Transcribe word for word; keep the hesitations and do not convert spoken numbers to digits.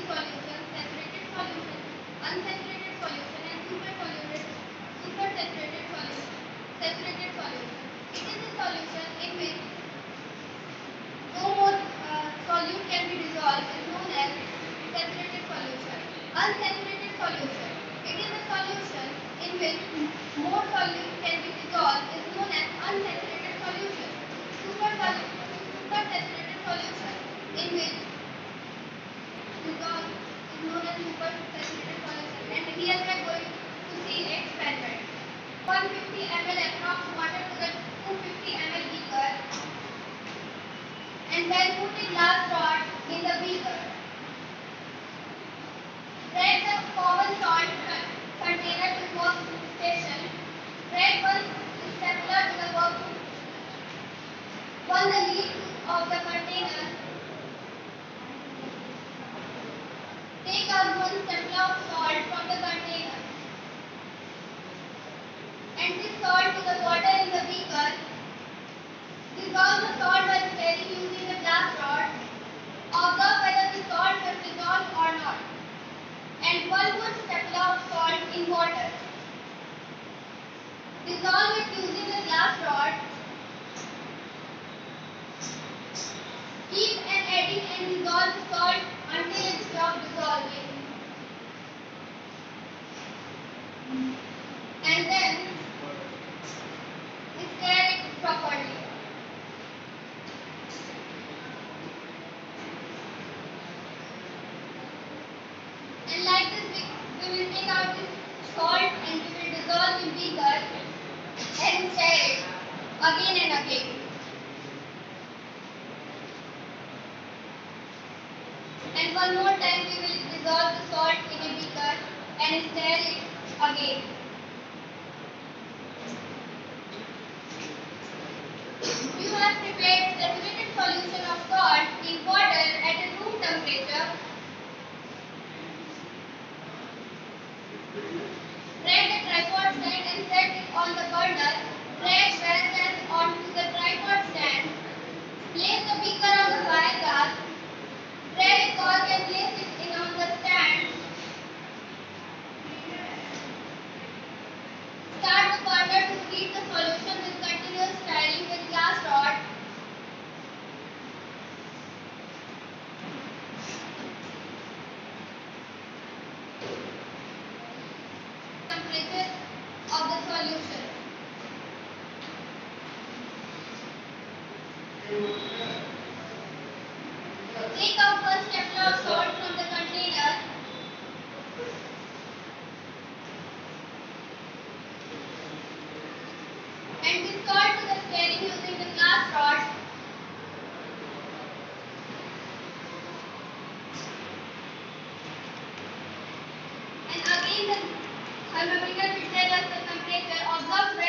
solution, saturated solution, unsaturated solution, and supersaturated supersaturated solution. Saturated solution. It is a solution in which no more uh, solute can be dissolved is known as saturated solution. Unsaturated solution. It is a solution in which more solute can be dissolved is known as unsaturated solution. Super supersaturated solution in which dissolved is known as supersaturated solution. And here we are going to see experiment. one hundred fifty milliliters approx water to the two hundred fifty milliliters beaker and then put a glass rod in the beaker. Drag the common salt container to the work station. Drag one stapler to the work. One the lid of the container. Take out one stapler of salt from the container. And this salt to the water in the beaker. Dissolve the salt by stirring using the glass rod. Observe whether the salt has dissolved or not. And one more stapler of salt in water. Dissolve it using the glass rod. Keep on adding and dissolve the salt until it stops dissolving. And then stir it properly. And like this, we, we will take out this salt and we will dissolve in beaker and stir it again and again. And one more time we will dissolve the salt in a beaker and stir it again. You have prepared saturated solution of salt in water at a room temperature. Drag the tripod stand and set it on the burner. Drag well gas onto the tripod stand. Place the beaker on the fire gas. Drag a cork and place it in on the stand. Start the burner to heat the solution with continuous stirring with glass rod. Temperature of the solution. Take out one stapler of salt from the container. And discard to the stirring using the glass rod. And again the thermometer will tell us the temperature. Observe